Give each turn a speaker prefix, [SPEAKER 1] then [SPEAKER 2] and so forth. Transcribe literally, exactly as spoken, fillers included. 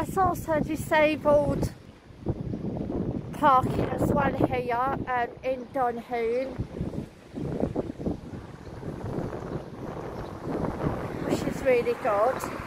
[SPEAKER 1] there's also disabled parking as well here um, in Dunoon, which is really good.